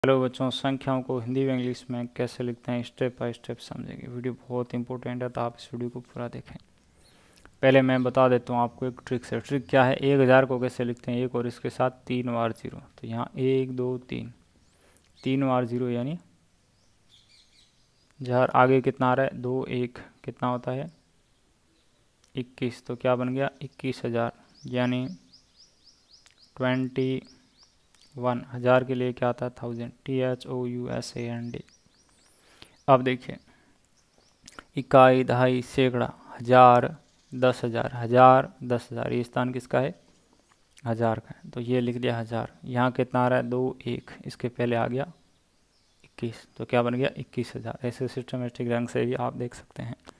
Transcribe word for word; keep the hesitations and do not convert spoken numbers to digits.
Hello बच्चों, संख्याओं को हिंदी व इंग्लिश में कैसे लिखते हैं स्टेप बाय स्टेप समझेंगे। वीडियो बहुत इंपॉर्टेंट है तो आप इस वीडियो को पूरा देखें। पहले मैं बता देता हूँ आपको एक ट्रिक से। ट्रिक क्या है, एक हज़ार को कैसे लिखते हैं, एक और इसके साथ तीन बार जीरो। तो यहाँ एक दो तीन, तीन बार जीरो यानी हजार। आगे कितना आ रहा है, दो एक, कितना होता है इक्कीस। तो क्या बन गया इक्कीस हज़ार, यानी ट्वेंटी वन। हज़ार के लिए क्या आता है thousand, T H O U S A N D. अब देखिए, इकाई, दहाई, सैकड़ा, हजार, दस हज़ार, हजार दस हज़ार, ये स्थान किसका है, हज़ार का है। तो ये लिख दिया हज़ार। यहाँ कितना आ रहा है, दो एक, इसके पहले आ गया इक्कीस, तो क्या बन गया इक्कीस हज़ार। ऐसे सिस्टमेटिक रंग से भी आप देख सकते हैं।